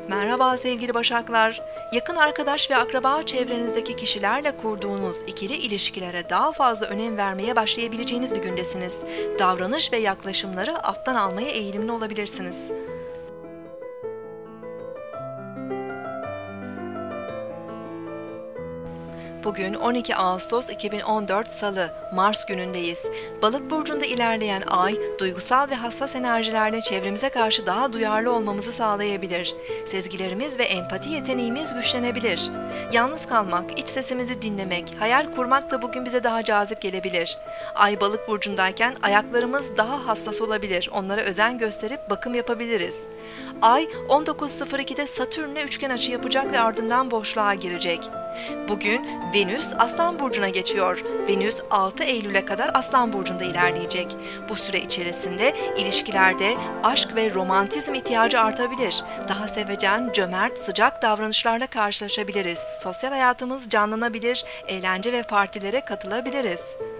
Merhaba sevgili Başaklar. Yakın arkadaş ve akraba çevrenizdeki kişilerle kurduğunuz ikili ilişkilere daha fazla önem vermeye başlayabileceğiniz bir gündesiniz. Davranış ve yaklaşımları alttan almaya eğilimli olabilirsiniz. Bugün 12 Ağustos 2014 Salı, Mars günündeyiz. Balık burcunda ilerleyen ay, duygusal ve hassas enerjilerle çevremize karşı daha duyarlı olmamızı sağlayabilir. Sezgilerimiz ve empati yeteneğimiz güçlenebilir. Yalnız kalmak, iç sesimizi dinlemek, hayal kurmak da bugün bize daha cazip gelebilir. Ay balık burcundayken ayaklarımız daha hassas olabilir. Onlara özen gösterip bakım yapabiliriz. Ay 19.02'de Satürn'le üçgen açı yapacak ve ardından boşluğa girecek. Bugün Venüs Aslan burcuna geçiyor. Venüs 6 Eylül'e kadar Aslan burcunda ilerleyecek. Bu süre içerisinde ilişkilerde aşk ve romantizm ihtiyacı artabilir. Daha sevecen, cömert, sıcak davranışlarla karşılaşabiliriz. Sosyal hayatımız canlanabilir, eğlence ve partilere katılabiliriz.